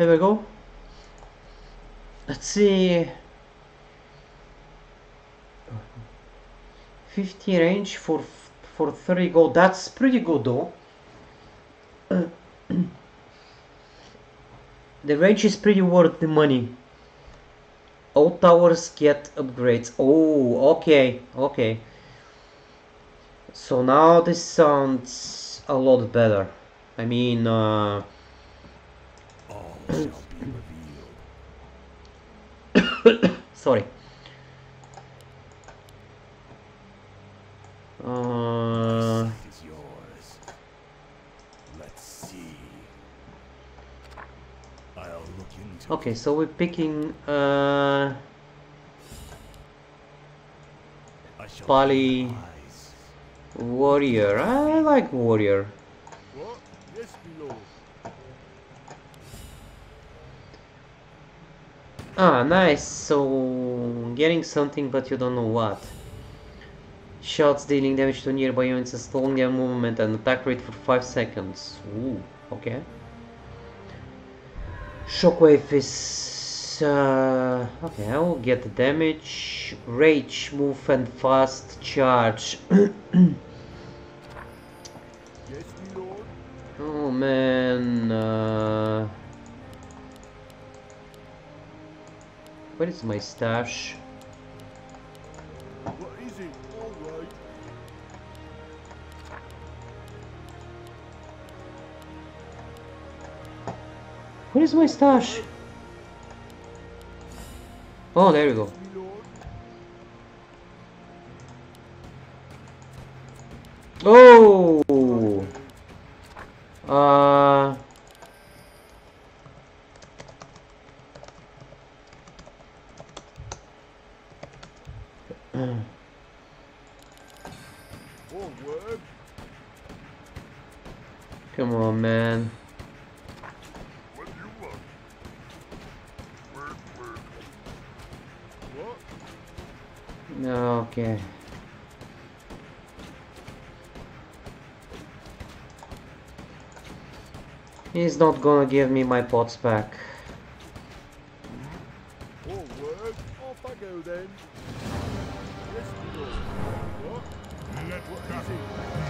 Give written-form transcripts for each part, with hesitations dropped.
Here we go. Let's see. 50 range for 30 gold. That's pretty good though. The range is pretty worth the money. All towers get upgrades. Oh, okay, okay. So now this sounds a lot better. I mean, All shall be revealed. sorry. This is yours. Let's see. I'll look into Okay, so we're picking I shall Pali be wise. Warrior. I like Warrior. What? Yes, my lord. Ah, nice. So getting something, but you don't know what. Shots dealing damage to nearby units, slowing their movement and attack rate for 5 seconds. Ooh, okay. Shockwave is... okay, I will get the damage. Rage, move and fast charge. Yes, my lord. Oh man... where is my stash? What is it? All right. Where is my stash? Oh, there we go. My lord. Oh! Forward. Come on, man. What do you want? Word. What? Okay. He's not gonna give me my pots back. Forward. Off I go then. Yes, my lord. What? What is it?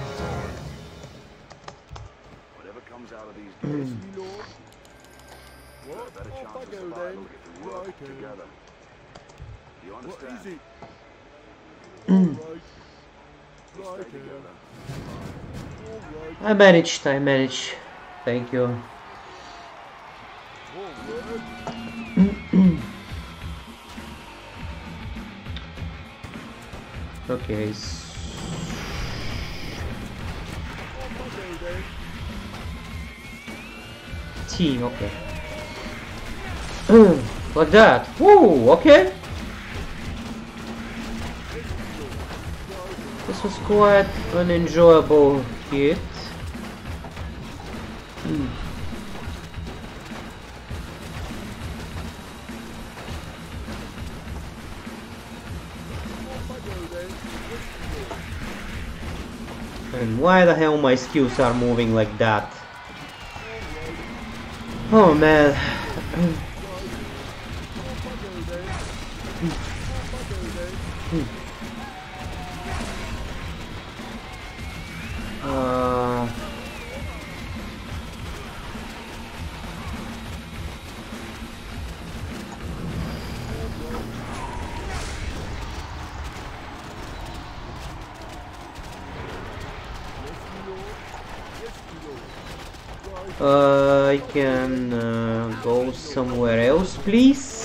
Whatever comes out of these Yes, days, my lord. What? a better Off chance I of go survival then. if we work Right. together. You What understand? is it? All right. We Right. stay together. All right. I managed. Thank you. Forward. Okay. Off I go then. Team, okay. Like that. Woo, okay. This was quite an enjoyable hit. And why the hell my skills are moving like that? Oh man. Uh, I can go somewhere else, please.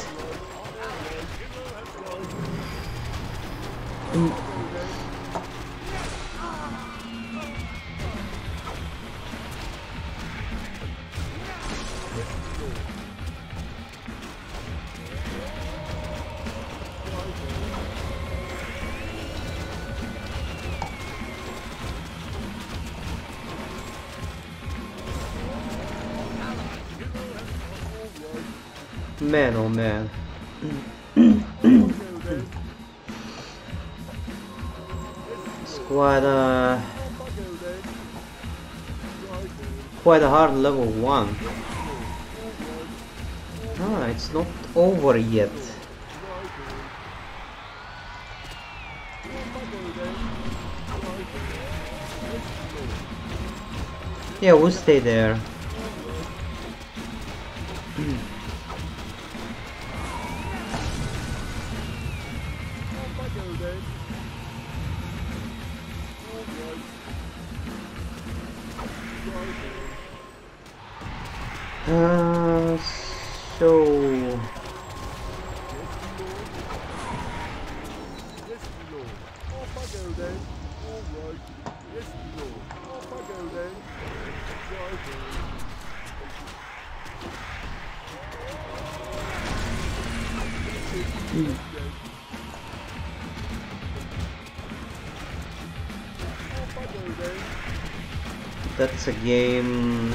Man, oh man. It's quite a hard level 1. Ah, it's not over yet. Yeah, we'll stay there. So that's a game.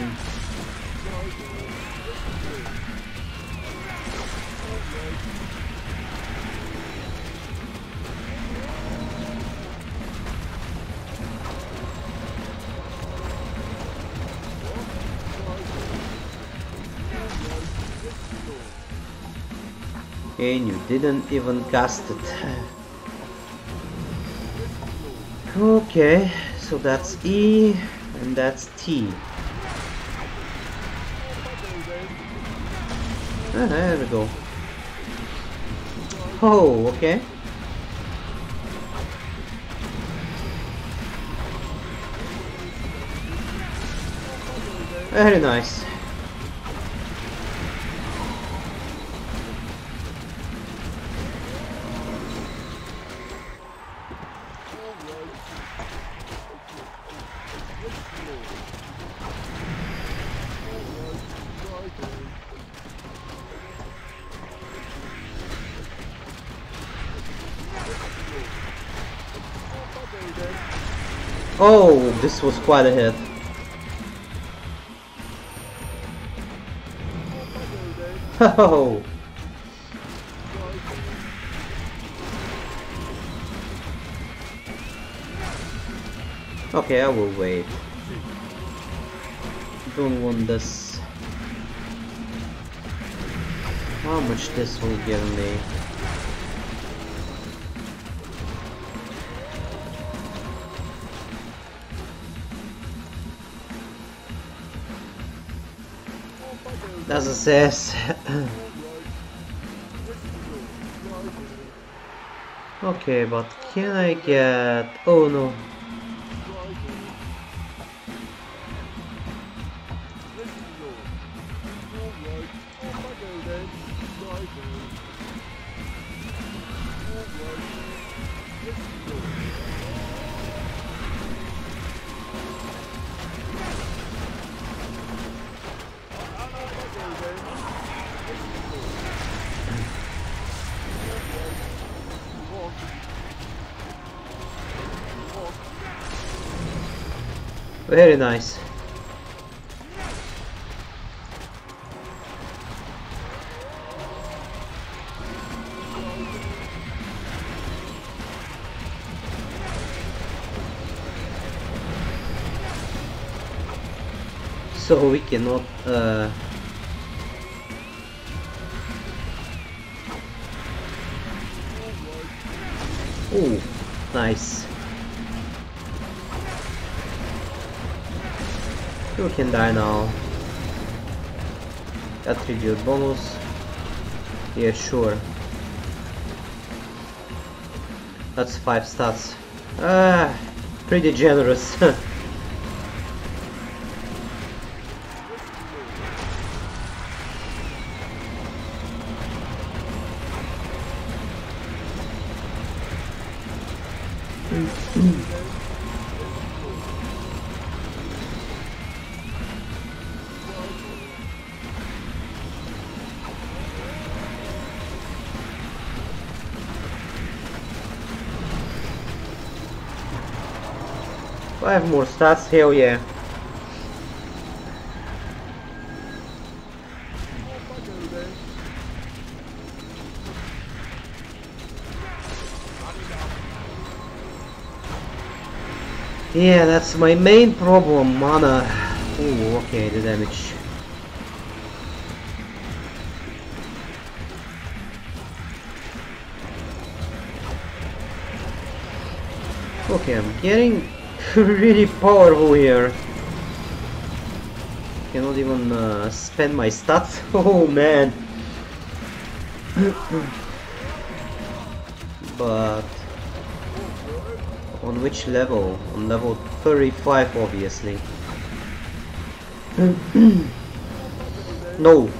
And you didn't even cast it. Okay, so that's E and that's T. Ah, there we go. Oh, okay. Very nice. Oh, this was quite a hit. Oh. Okay, I will wait. Don't want this. How much this will give me? As it says. Okay, but can I get... Oh no. Very nice. So we cannot oh, nice. You can die now. Attribute bonus. Yeah, sure. That's 5 stats. Ah, pretty generous. Five more stats, hell yeah. Yeah, that's my main problem, mana. Oh, okay, the damage. Okay, I'm getting really powerful here. Cannot even spend my stats. Oh man. But on which level? On level 35 obviously. No.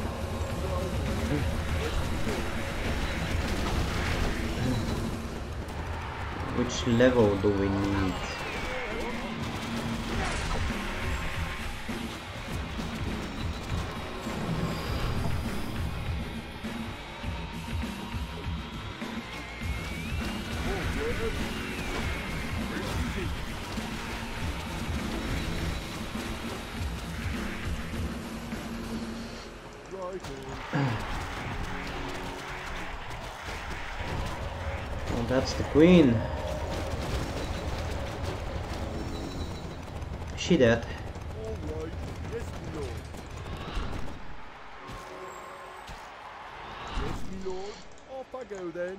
Which level do we need? Oh, that's the queen. She dead. Alright, yes, my lord. Yes, my lord. Off I go then.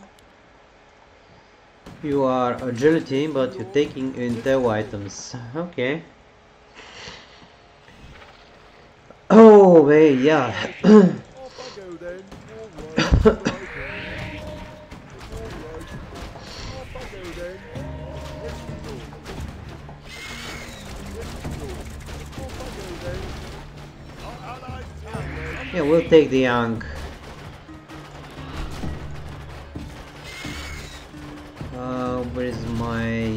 You are agility, but you're taking intel items. Okay. Oh, wait, yeah. Off I go then. Alright, right then. Alright. Off I go then. Yes, my lord. Yes, my lord. Off I go then. Our allies tower. Yeah, we'll take the young. Where is my...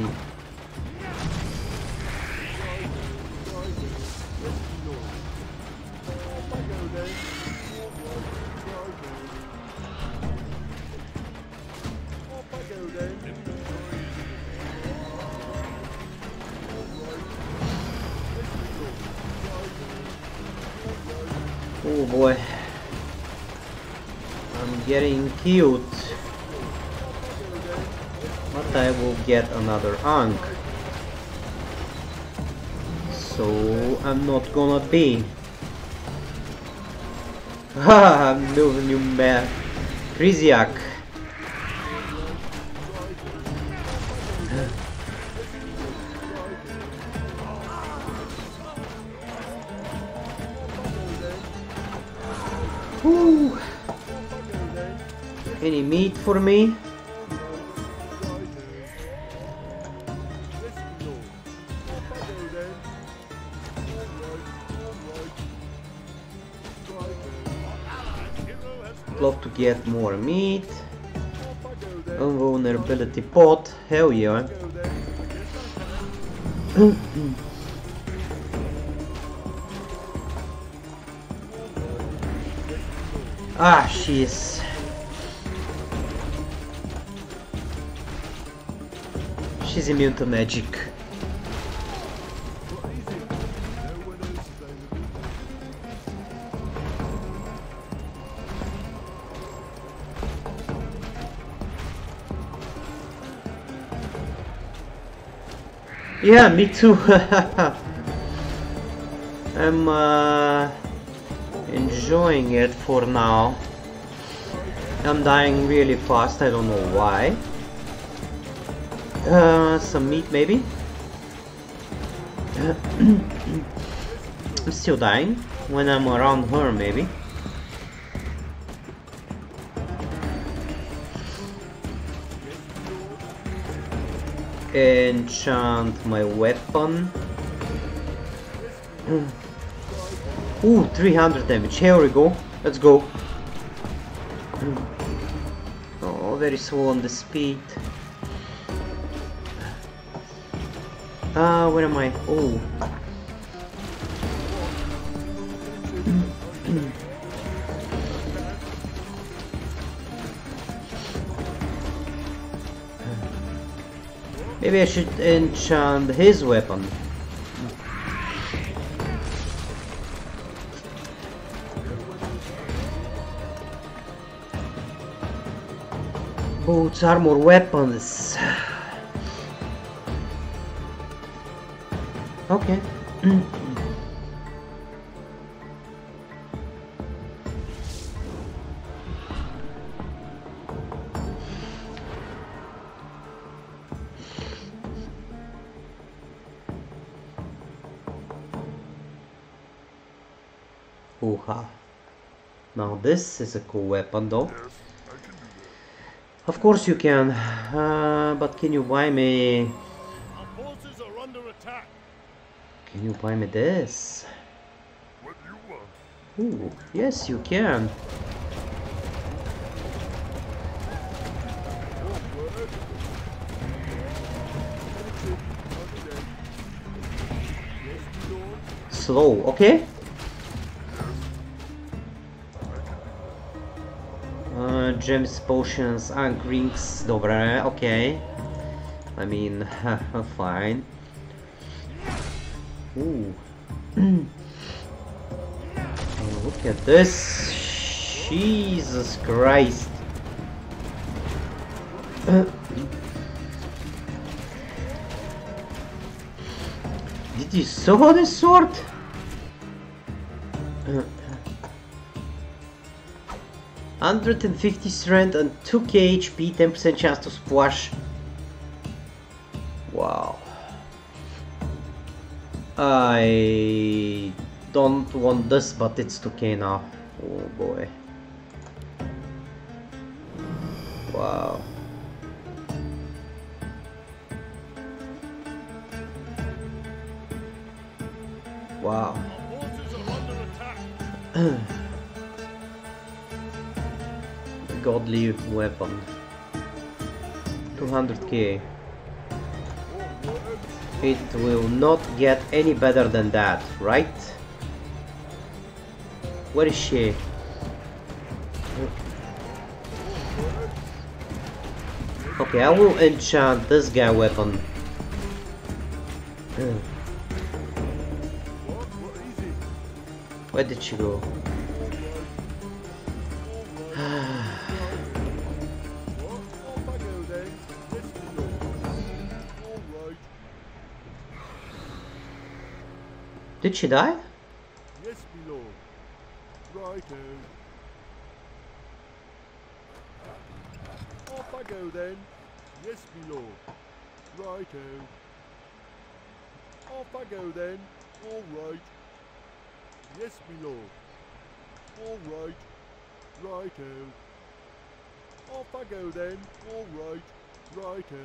Oh boy. I'm getting cute. But I will get another Ankh. So I'm not gonna be. Haha, I'm moving you mad. Kriziak. Whew. Any meat for me? Love to get more meat. Invulnerability pot. Hell yeah. Ah, she's immune to magic. Yeah, me too. I'm enjoying it for now. I'm dying really fast, I don't know why. Some meat maybe? I'm still dying when I'm around her maybe. Enchant my weapon. Ooh, 300 damage. Here we go. Let's go. Oh, very slow on the speed. Where am I? Oh. Maybe I should enchant his weapon. Boots, armor, weapons. Okay. Ooh-ha. Now this is a cool weapon though. Of course you can, but can you buy me... Our forces are under attack. Can you buy me this? What do you want? Ooh, yes you can. Slow, okay? Gems, potions, drinks, dobre, okay. I mean, fine. Ooh. Look at this. Jesus Christ. Did you saw this sword? 150 strength and 2k HP, 10% chance to splash. Wow. I don't want this, but it's 2k now. Oh boy. Wow. Wow. Our forces are under attack. Godly weapon. 200k. It will not get any better than that, right? Where is she? Okay, I will enchant this guy weapon. Where did she go? Did she die? Yes, my lord. Righto. Off I go then. Yes, my lord. Righto. Off I go then. All right. Yes, my lord. All right. Righto. Off I go then. All right. Righto.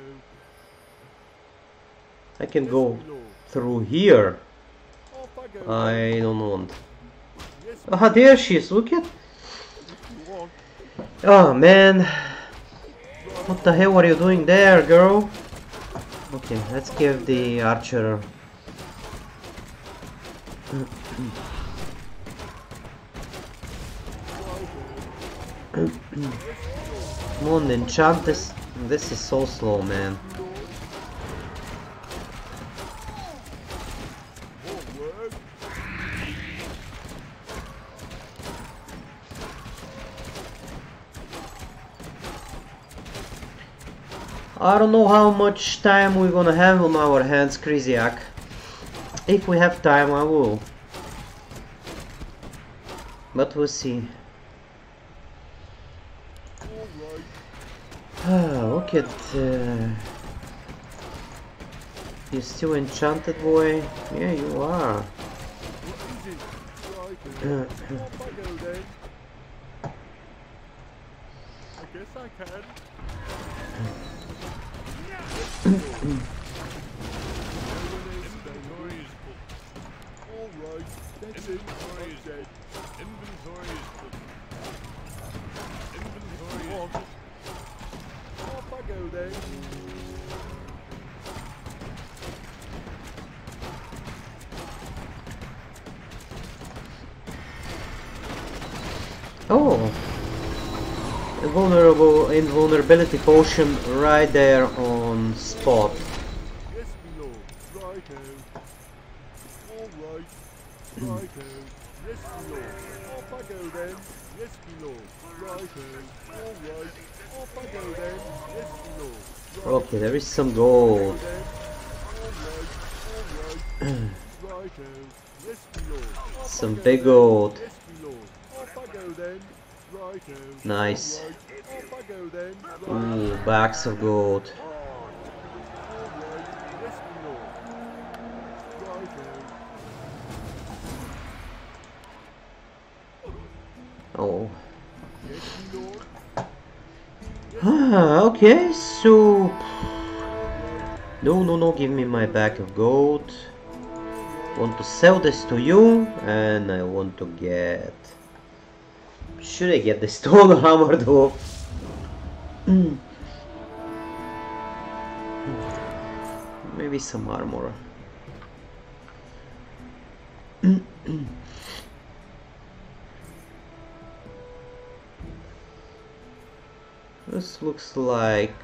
I can Yes, go my lord. through here. Off I go then. I don't want. Yes, Ah, there she is, look at. if you want. Oh man. What the hell are you doing there, girl? Okay, let's give the archer. Come on, enchant this. This is so slow, man. Forward. I don't know how much time we're gonna have on our hands, Krysiak. If we have time, I will. But we'll see. All right. Look at... You still enchanted, boy? Yeah, you are. What is it? Righto. Off I go then. I guess I can. Inventory is full. All right. That's it. Inventory is I'm dead. Inventory is full. If Inventory you is want. Off I go then. Oh! Invulnerability potion right there on spot. Yes, my lord. Righto. All right. Righto. Yes, my lord. Off I go then. Yes, my lord. Righto. All right. Off I go then. Yes, my lord. Righto. Okay, there is some gold. Then. All right. Righto. Yes, my lord. Off I Some go big then. gold. Yes, my lord. Off I go then. Righto. Nice. All right. Off I go then. Ooh, bags of gold. All right. Yes, my lord. Righto. Yes, me lord. Okay, so no, give me my bag of gold. Want to sell this to you, and I want to get. Should I get the stone hammer though? Maybe some armor. This looks like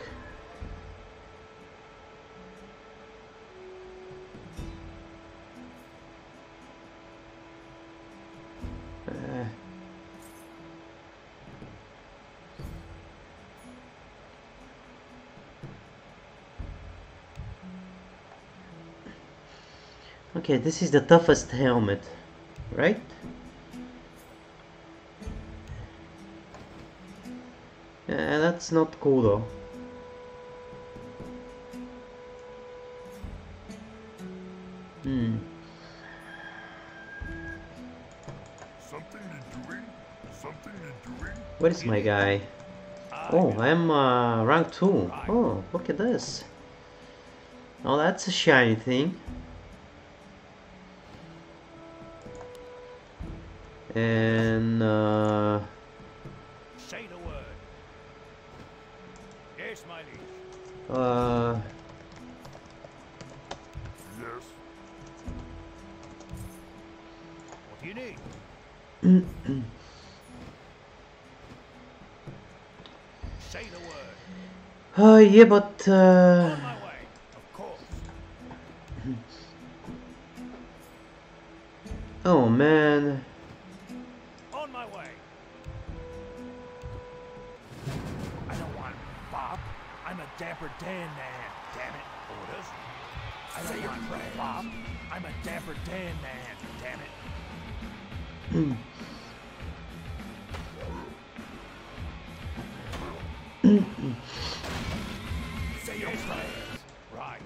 okay, this is the toughest helmet, right? Yeah, that's not cool though. Something you doing? Something you doing? Where is my guy? Oh, I'm rank 2. Oh, look at this. Oh, that's a shiny thing. And Say the word. Yes, my liege. Yes. What do you need? Say the word. yeah, but On my way. Of course. oh man. On my way. I don't want Bob. I'm a Dapper Dan man. Damn it. Orders. I don't want Bob. I'm a Dapper Dan man. Damn it. Say your prayers. Right.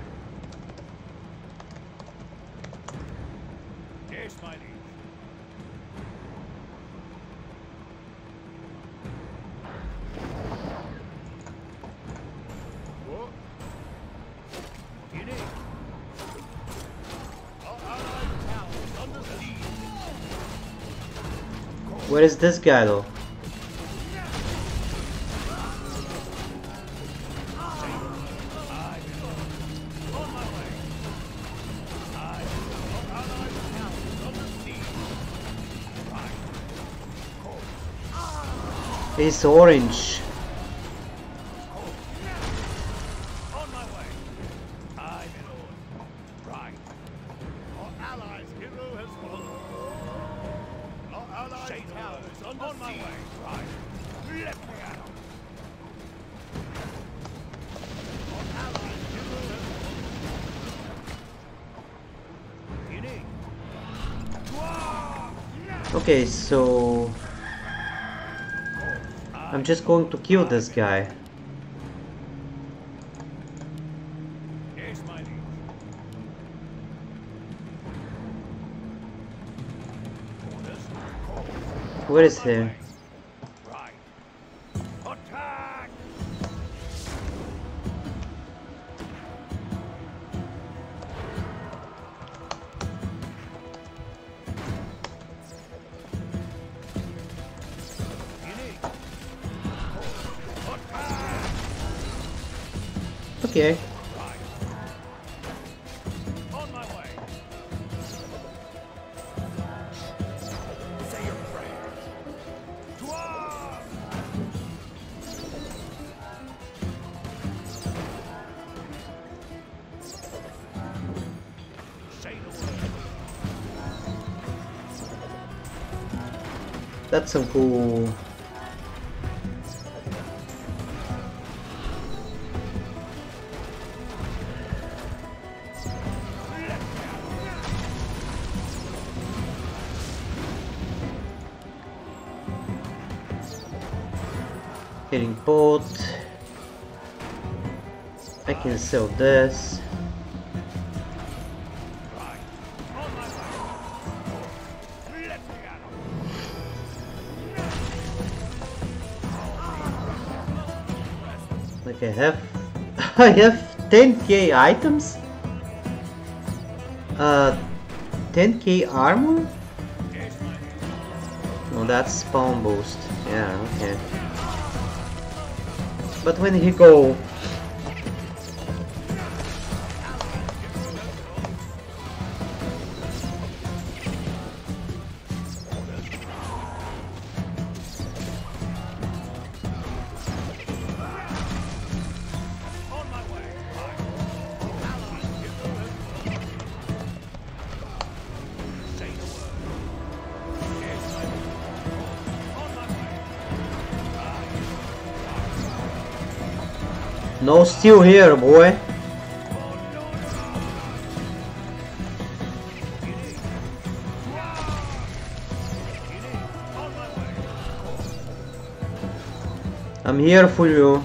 Yes, my liege. What? What do you need? Our allied town is under siege. Where is this guy though? On my way. Our allied town is under siege. Right. It's orange. On my way. I'm in order. Right. Our allies' hero has fallen. Our allies' Say the town word. is under On my siege. way. Right. Let me out. Our allies' hero has fallen. What do you need? Okay, so I'm just going to kill this guy. Yes, my liege. Orders. Where is he? Right. Attack! You need. Attack! Okay. Right. On my way. Say your prayers. Dwarf! Say the word. That's some cool. Getting boat. I can sell this. Right. On my way. Let me at 'em. Okay, I have 10k items? 10k armor? Oh, that's spawn boost. Yeah, okay. But when he go... No steal here, boy. I'm here for you.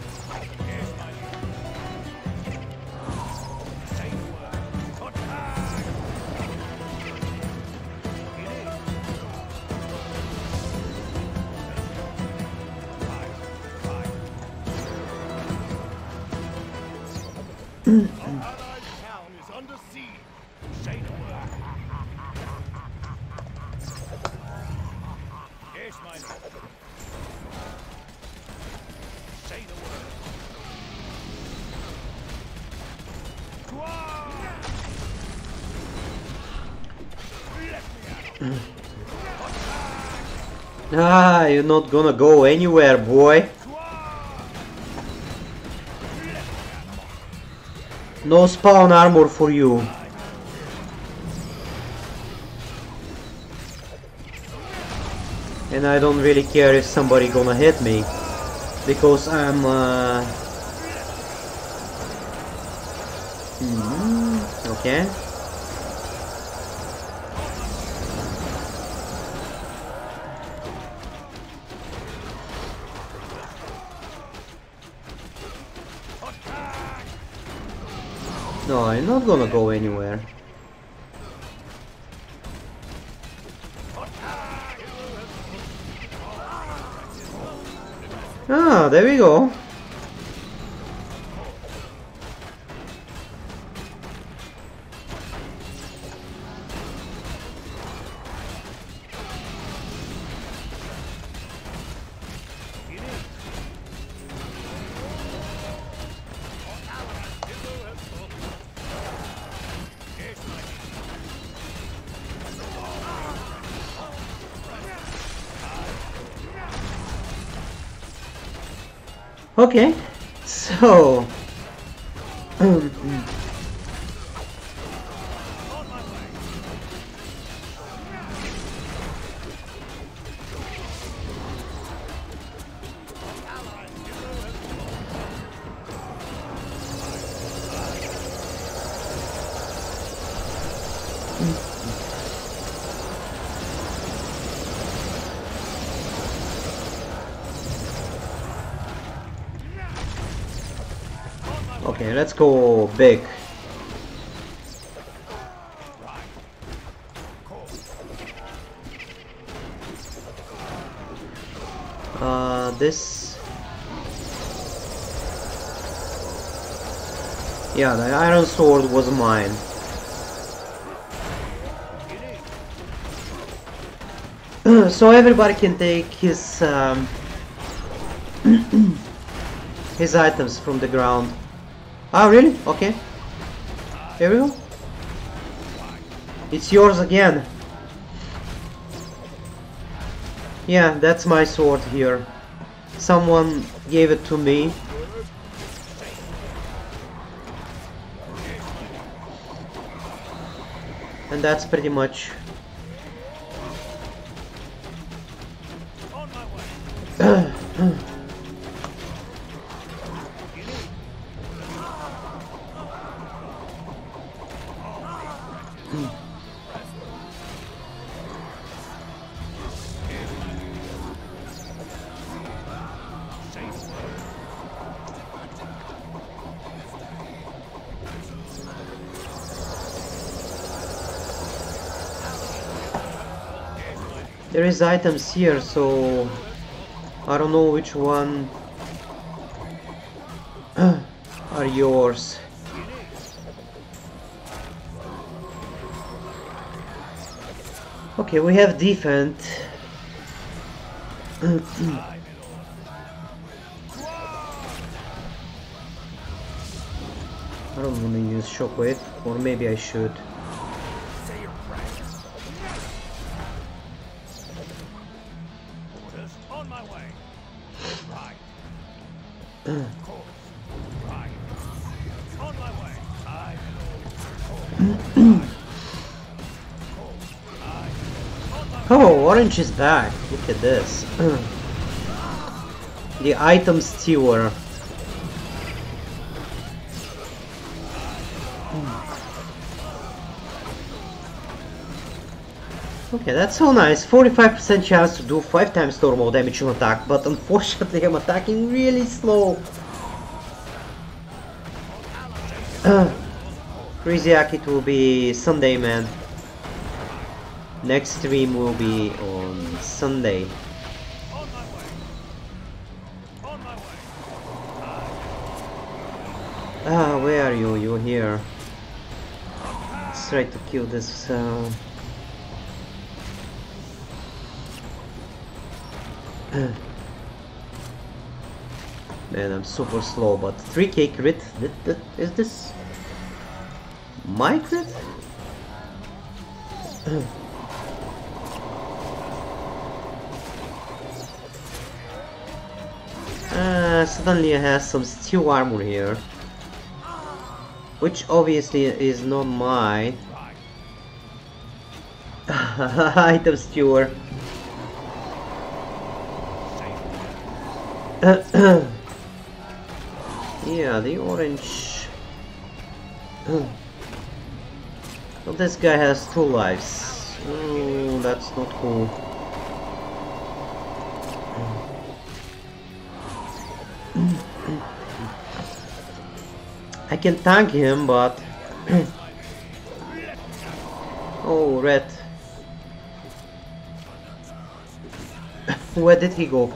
Town is under siege. Say the word. Yes, my lord. Say the word. Ah, you're not gonna go anywhere, boy. No spawn armor for you. And I don't really care if somebody gonna hit me, because I'm okay. No, I'm not gonna go anywhere. Ah, there we go. Okay, so okay, let's go big. This... Yeah, the iron sword was mine. So everybody can take his his items from the ground. Ah, really? Okay. Here we go. It's yours again. Yeah, that's my sword here. Someone gave it to me. And that's pretty much... There is items here, so I don't know which one are yours. Okay, we have defense. I don't want to use shockwave, or maybe I should. Say your prayers. Orders on my way. Right. Of course. Right. On my way. Aye, my lord. Oh, orange is back. Look at this. The item stealer. Okay, that's so nice. 45% chance to do 5 times normal damage on attack, but unfortunately I'm attacking really slow. Crazy Aki, it will be Sunday, man. Next stream will be on Sunday. Ah, where are you? You're here. Let's try to kill this. Man, I'm super slow, but 3k crit. Is this my crit? Suddenly I have some steel armor here, which obviously is not mine. Item stealer. Yeah, the orange. Well, this guy has 2 lives. Oh, that's not cool. I can tank him, but oh, red. Where did he go?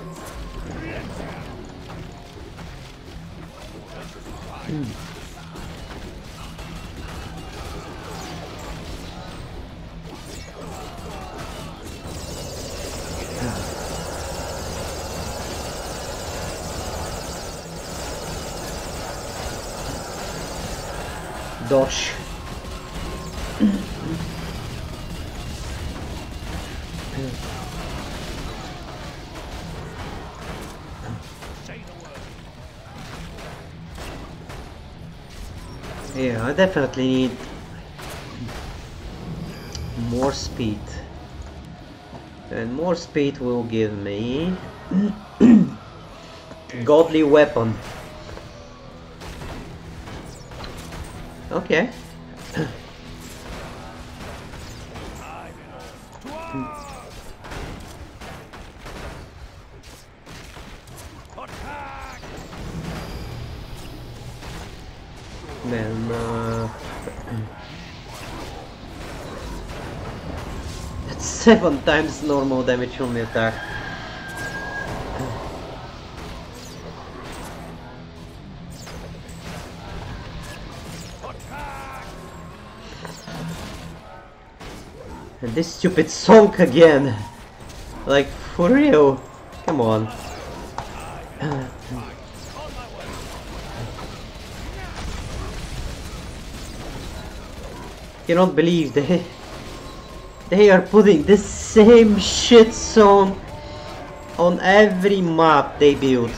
Dodge. Yeah, I definitely need more speed. And more speed will give me godly weapon. Okay. Then it's 7 times normal damage on the attack. And this stupid song again. Like, for real. Come on. Cannot believe they are putting the same shit song on every map they build.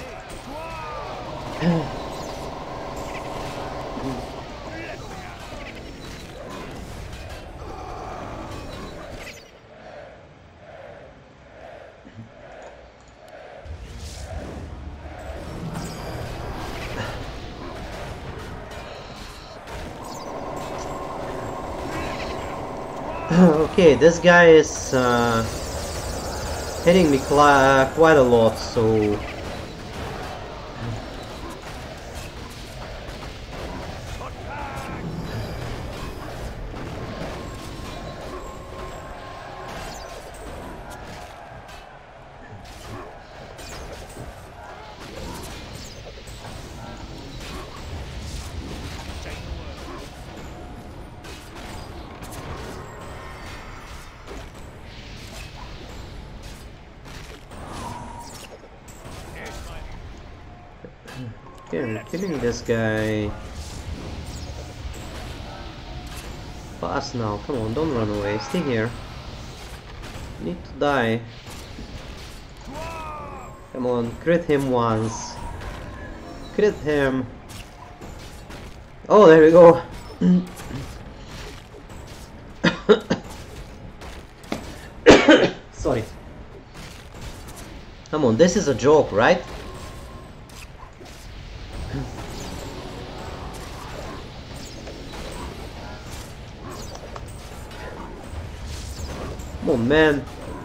Okay, this guy is hitting me quite a lot, so Okay, I'm killing this guy. Fast now, come on, don't run away, stay here. You need to die. Come on, crit him once. Crit him. Oh, there we go. Sorry. Come on, this is a joke, right? Come on, man.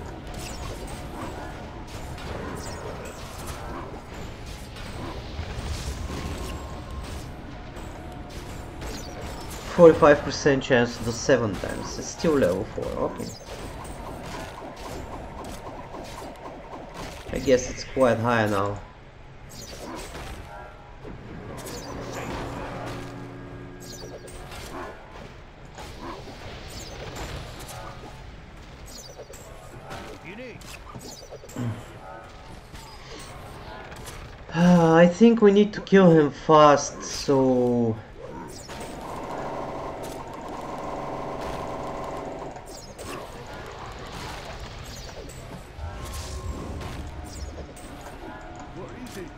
%45% chance to do 7 times. It's still level 4, okay. I guess it's quite high now. I think we need to kill him fast, so... What is it?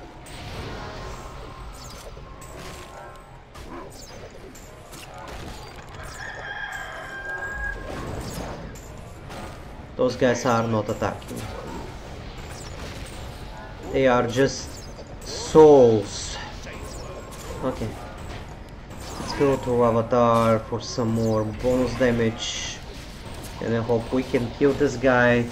Those guys are not attacking. They are just souls. Okay. Let's go to Avatar for some more bonus damage. And I hope we can kill this guy.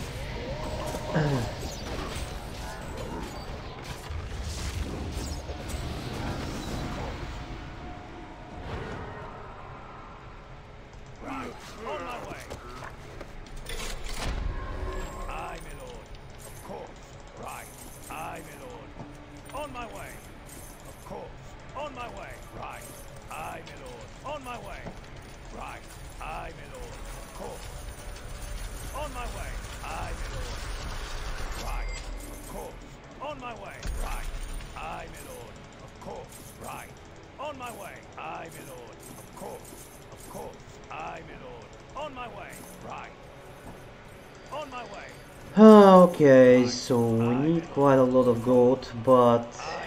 Okay, so we need quite a lot of gold, but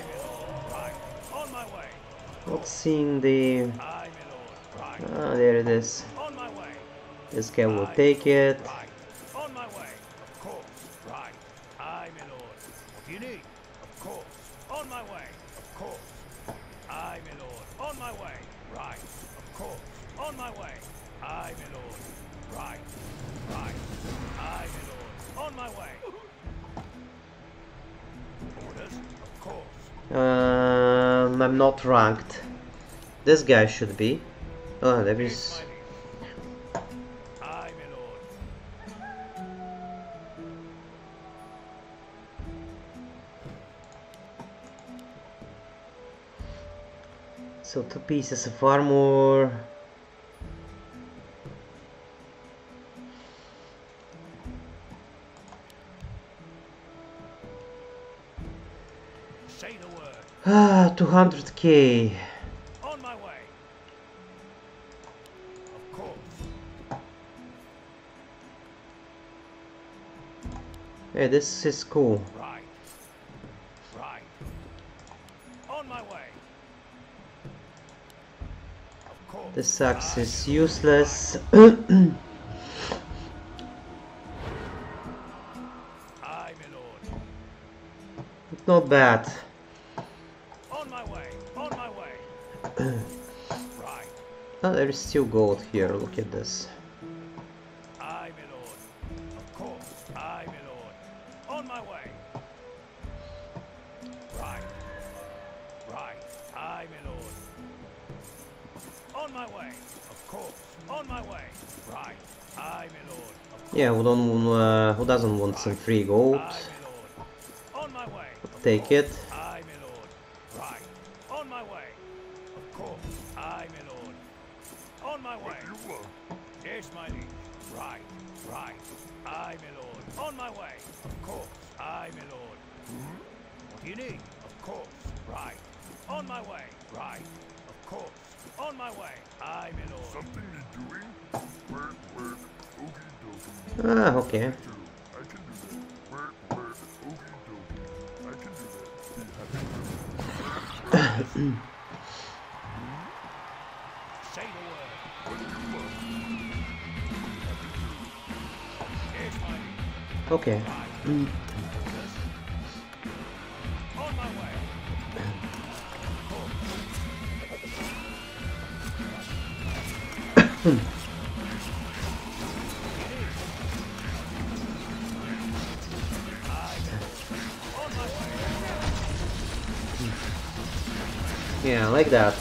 not seeing the... Ah, there it is. This guy will take it. I'm not ranked. This guy should be. Oh, there is. So 2 pieces of armor. Say the word. 200k. On my way. Of course. Hey, this is cool. Right. Right. On my way. Of course. This axe is useless. Aye, my lord. Not bad. On my way. On my way. Right. Oh, there is still gold here. Look at this. Aye, my lord. Of course. Aye, my lord. On my way. Right. Right. Aye, my lord. On my way. Of course. On my way. Right. Aye, my lord. Yeah, who doesn't want some free gold? Aye, my lord. On my way. Take it. Aye, my lord. Right. On my way. Of course. Aye, my lord. On my way. Yes, my liege. Right. Right. Aye, my lord. On my way. Of course. Aye, my lord. What do you need? Of course. On my way. Right. Of course. On my way. Aye, my lord. Something need doing? Work, work, okie dokie. Ah, okay. I can do that. Work, work, okie dokie. I can do that. Be happy. Say the word. What do you want? Yes, my liege. Okay. On my way. Yeah, like that.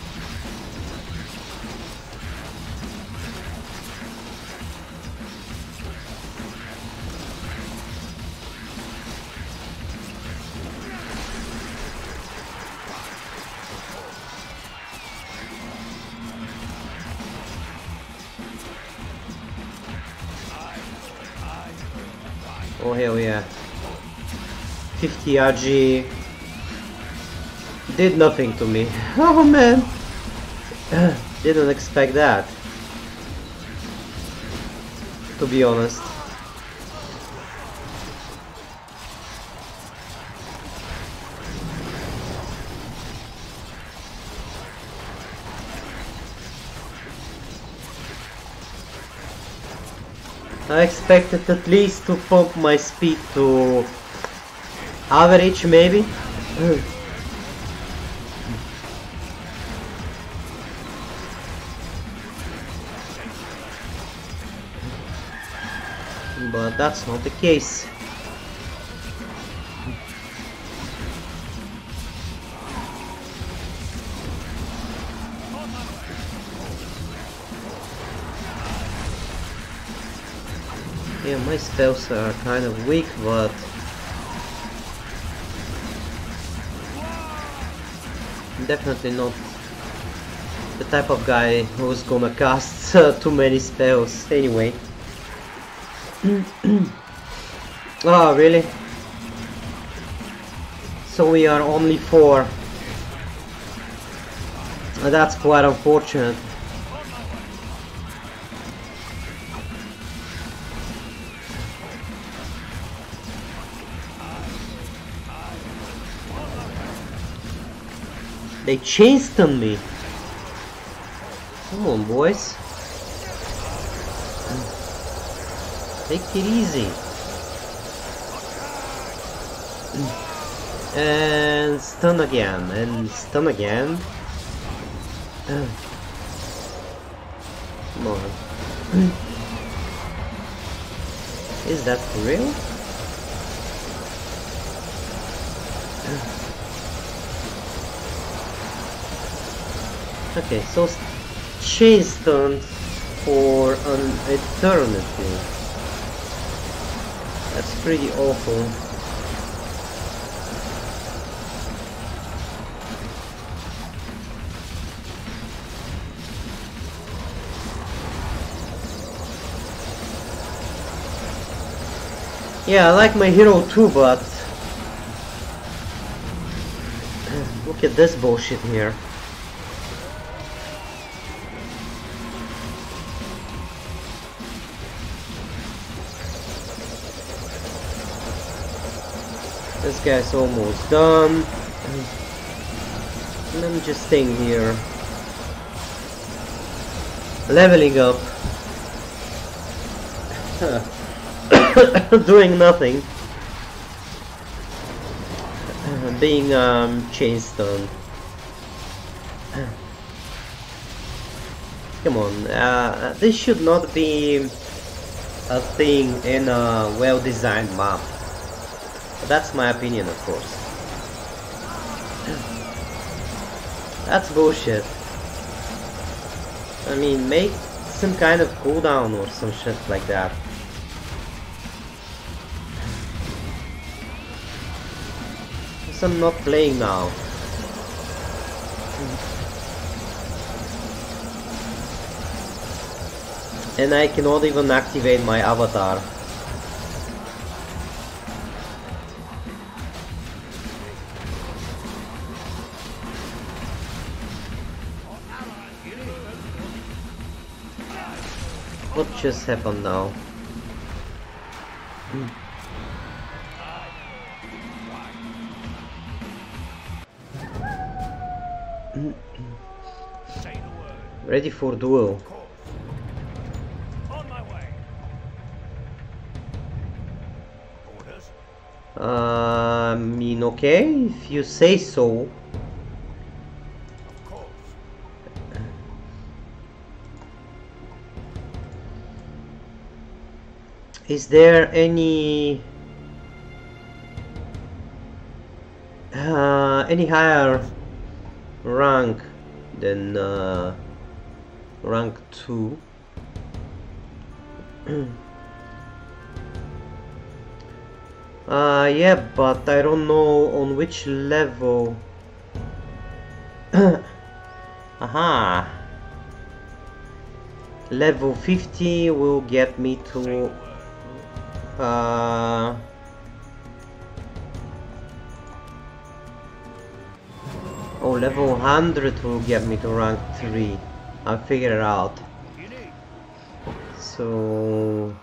Oh hell yeah. 50 RG did nothing to me. Oh man. Didn't expect that. To be honest. I expected at least to pump my speed to average, maybe. But that's not the case. Yeah, my spells are kind of weak, but definitely not the type of guy who's gonna cast too many spells anyway. Oh, really? So we are only 4. That's quite unfortunate. They chased on me. Come on, boys. Take it easy. And stun again. And stun again. Come on. Is that for real? Okay, so chain stunned for an eternity. That's pretty awful. Yeah, I like my hero too, but look at this bullshit here. This guy's almost done. And I'm just staying here. Leveling up. Doing nothing. Being chain stunned. Come on, this should not be a thing in a well-designed map. But that's my opinion, of course. That's bullshit. I mean, make some kind of cooldown or some shit like that. Because I'm not playing now. And I cannot even activate my avatar. What just happened now? Say the word. Ready for duel. Of course. On my way. Orders? I mean, okay, if you say so. Of course. Is there any higher rank than rank 2? Yeah, but I don't know on which level. Aha! Level 50 will get me to oh, level 100 will get me to rank 3. I'll figure it out. You need. So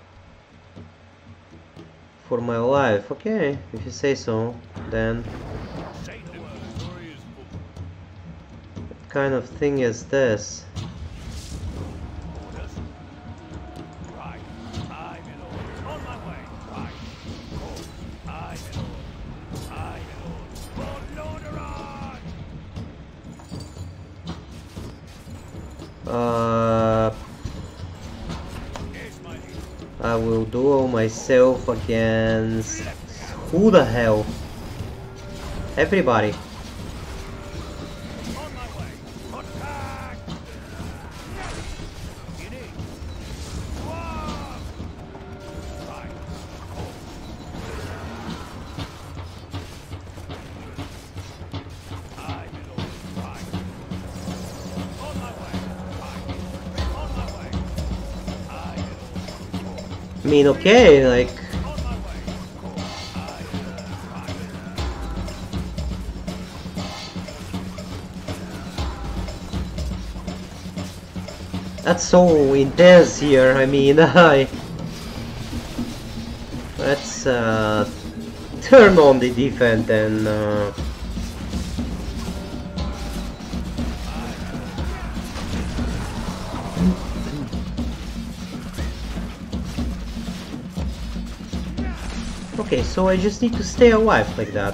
for my life, okay, if you say so, then Say the word. what kind of thing is this? Orders? Right. I'm in order. On my way. Right. Of course. I'm in order. I'm in order. For Lordaeron! Yes, my leader. I will duel myself against who the hell? Everybody. On my way. Attack! You need. Whoa! Right. Of course. I'm in order. Right. On my way. Right. On my way. I'm in order. I mean, okay, like On my way. Of course. I'm in order. Right. that's so intense here. I mean, let's turn on the defense and okay, so I just need to stay alive like that.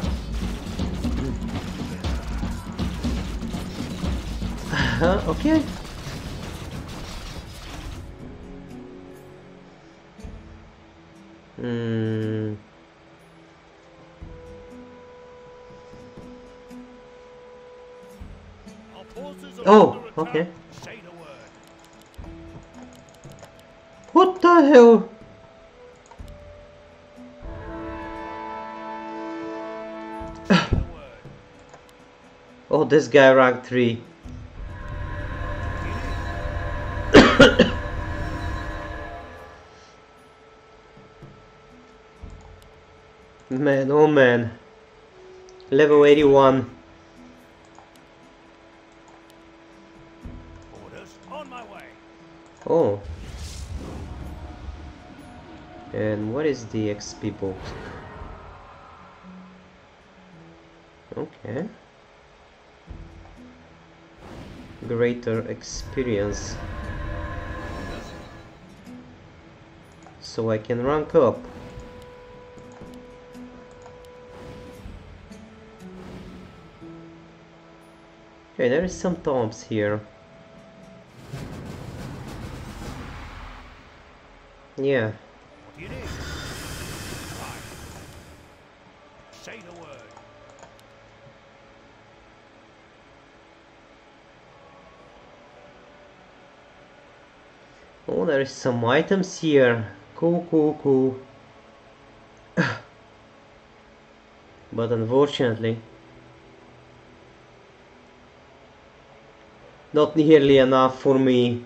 Okay. Hmm. Our forces are Oh, under attack. okay. Say the word. What the hell? Say the word. Oh, this guy rank 3. Man, oh man. Level 81. Orders. On my way. Oh. And what is the XP book? Okay. Greater experience. So I can rank up. Okay, there is some tombs here. Yeah. What do you need? Right. Say the word. Oh, there is some items here. Cool, cool, cool. But unfortunately, not nearly enough for me.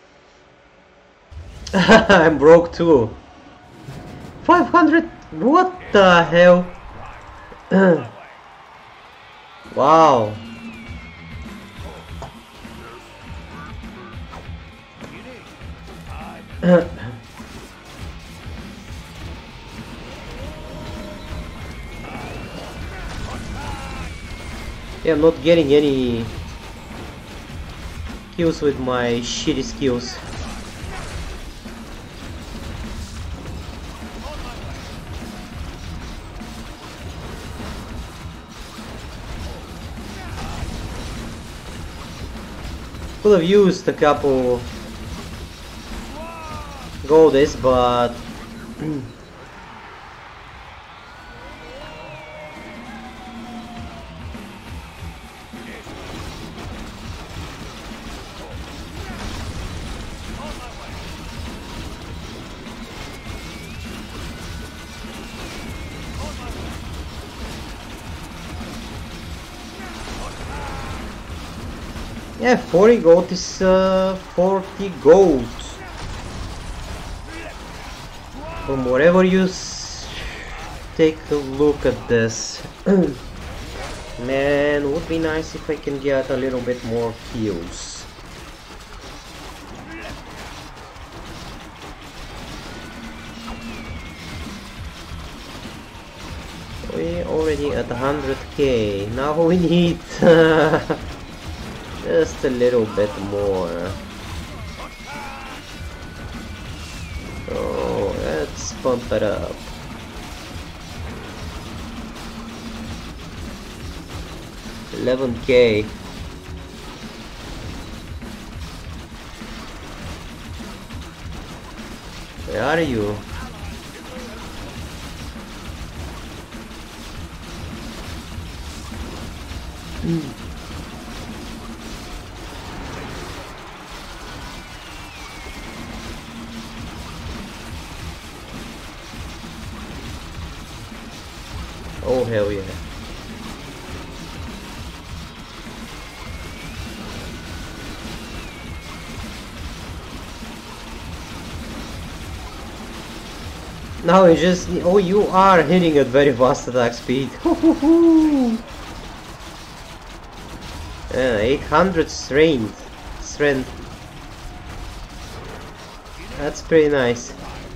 I'm broke too. 500? What the hell? Wow. You need. I'm Yeah, I'm not getting any kills with my shitty skills. Could have used a couple goldies, but yeah, 40 gold is 40 gold. From whatever you take a look at this. Man, would be nice if I can get a little bit more heals. We already at 100k. Now we need just a little bit more. Oh, let's pump it up. $11k. Where are you? Oh hell yeah. Now you just, oh, you are hitting at very fast attack speed. Yeah, 800 strength. That's pretty nice.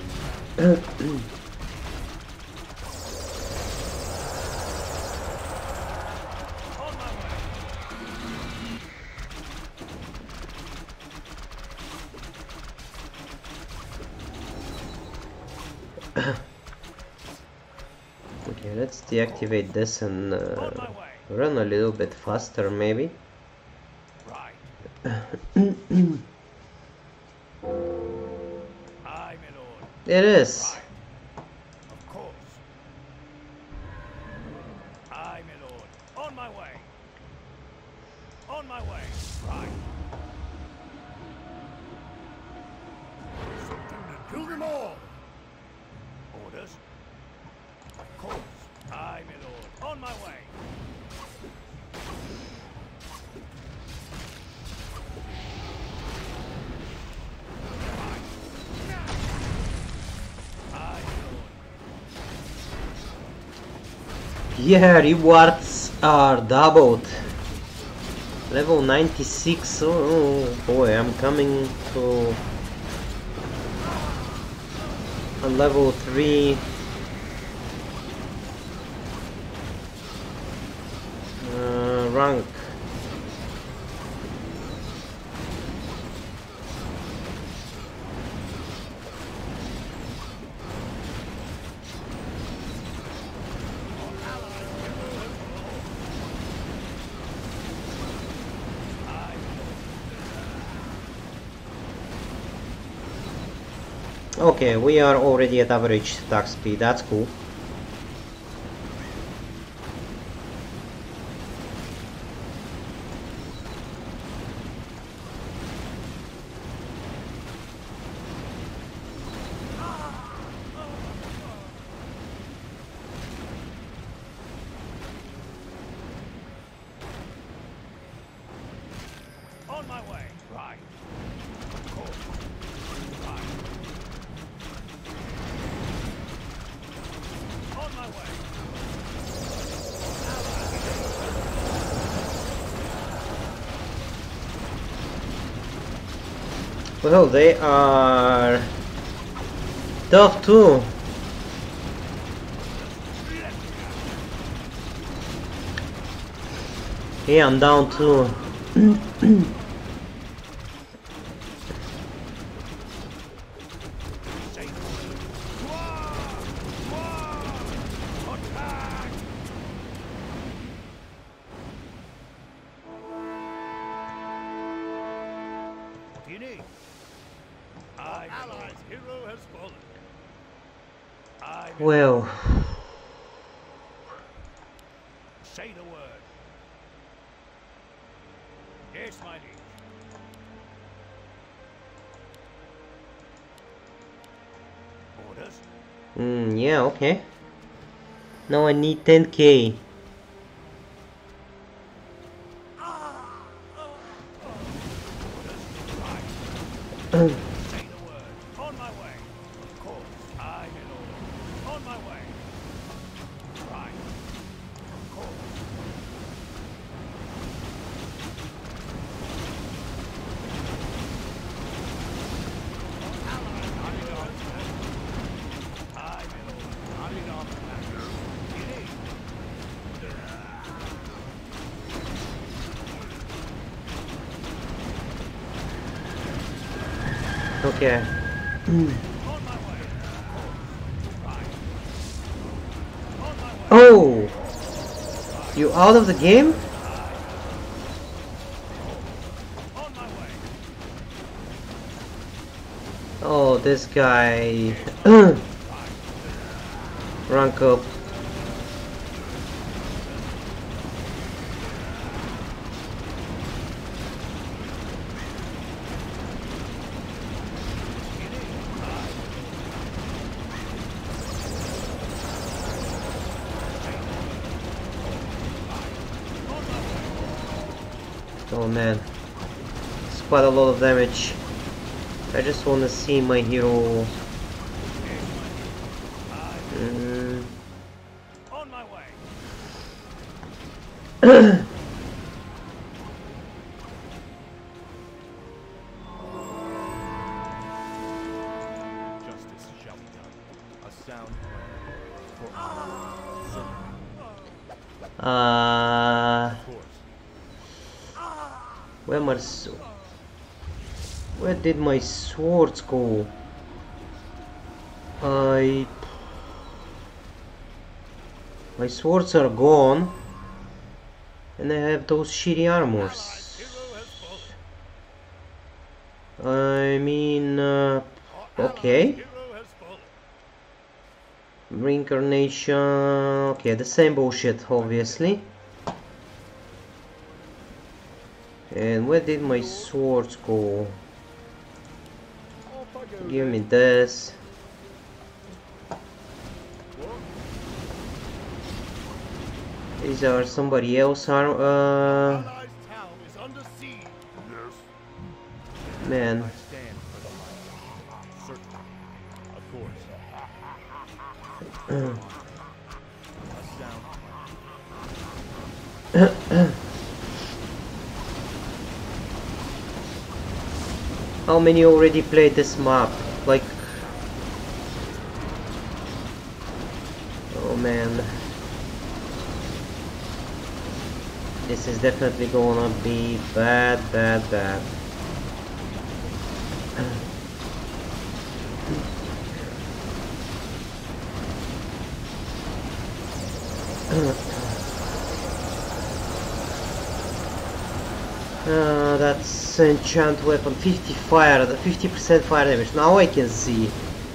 Okay, let's deactivate this and run a little bit faster, maybe. It is. Of course. Aye, my lord. On my way. On my way. Right. Something to kill them all. Orders. Of course. Aye, my lord. On my way. Yeah, rewards are doubled. Level 96. Oh boy, I'm coming to a level 3 rank. Okay, we are already at average attack speed, that's cool. On my way. Right. Of course. Right. Well, they are tough too. Yeah, I'm down too. What do you need? I allies hero has fallen. Well, Say the word. Yes, my liege. Orders? yeah, okay. Now I need 10k. Say the word. On my way. Of course. I'm in order. On my way. Right. Of course. I'm in order. I'm in armor. You need. Okay. On my way. Right. On my way. Oh! You out of the game? On my way. Oh, this guy. Rank up. Oh man, it's quite a lot of damage. I just want to see my hero. On my way. Justice shall be done. A sound plan for of course. Where did my swords go? My swords are gone, and I have those shitty armors. I mean, okay. Reincarnation. Okay, the same bullshit, obviously. And where did my swords go? Give me this. These are somebody else. Man. How many already played this map? Like, oh man, this is definitely gonna be bad. That's enchant weapon, 50 fire, 50% fire damage. Now I can see.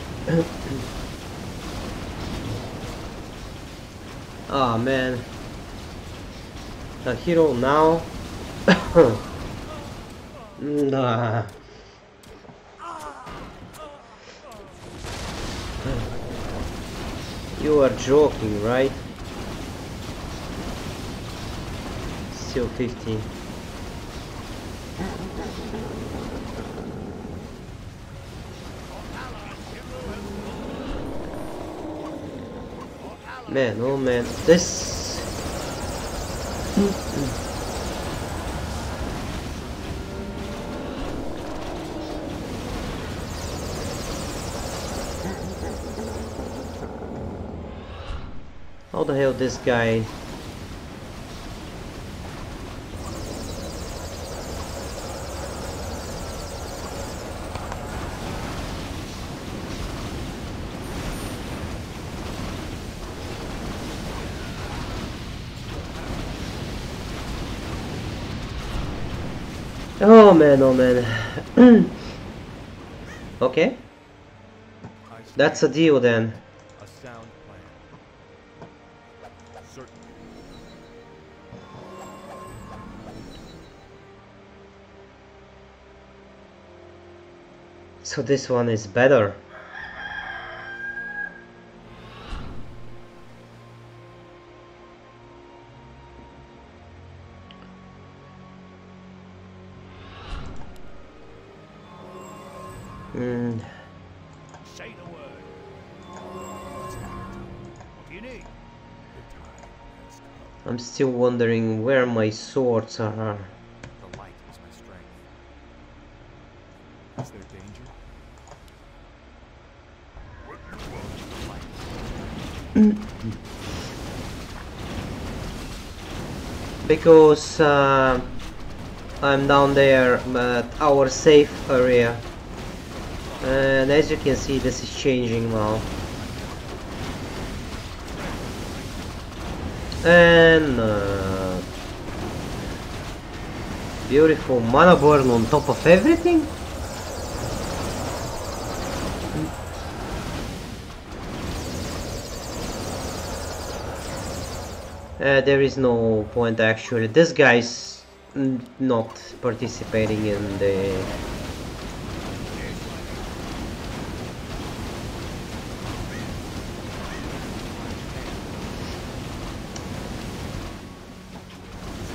Oh man, the hero now. Nah. You are joking, right? Still 15. Man, oh man, this... the hell this guy? Oh man, oh man. Okay, I see that's a deal then. a sound plan. Certainly. So this one is better. Hmm. Say the word. What do you need? I'm still wondering where my swords are. The light is my strength. Is there danger? Because I'm down there at our safe area, and as you can see, this is changing now. And beautiful mana burn on top of everything. There is no point actually. This guy's not participating in the...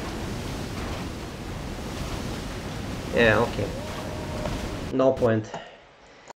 Yeah, okay. No point.